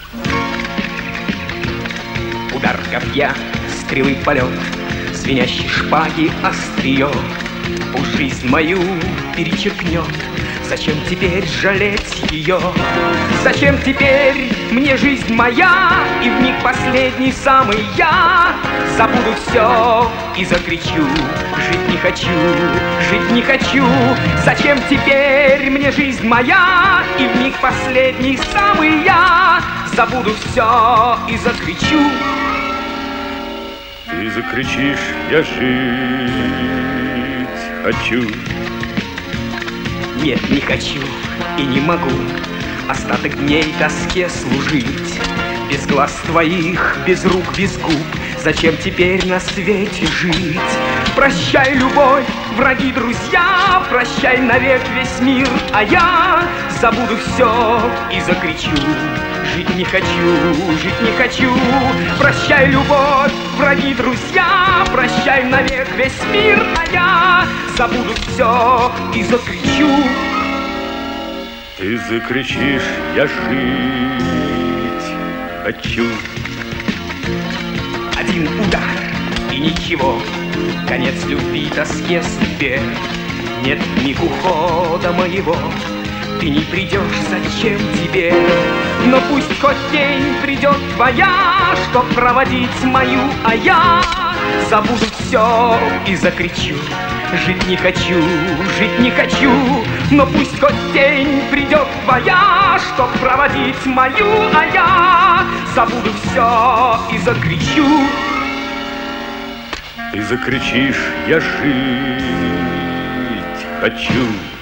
Удар копья, стрелы полет, звенящей шпаги острие уж жизнь мою перечеркнет. Зачем теперь жалеть ее? Зачем теперь мне жизнь моя? И в миг последний самый я забуду все и закричу: жить не хочу, жить не хочу. Зачем теперь мне жизнь моя? И в миг последний самый я забуду все и закричу. Ты закричишь: я жить хочу. Нет, не хочу и не могу остаток дней тоске служить. Без глаз твоих, без рук, без губ, зачем теперь на свете жить? Прощай, любовь, враги, друзья, прощай навек весь мир, а я забуду все и закричу: жить не хочу, жить не хочу. Прощай, любовь, враги, друзья, прощай навек весь мир, а я забуду все и закричу. Ты закричишь: я жить хочу. Один удар и ничего, конец любви, тоске, судьбе. Нет миг ухода моего, ты не придешь, зачем тебе? Но пусть хоть день придет твоя, чтоб проводить мою, а я забуду все и закричу: жить не хочу, жить не хочу. Но пусть хоть день придет твоя, чтоб проводить мою, а я забуду все и закричу. Ты закричишь: я жить хочу.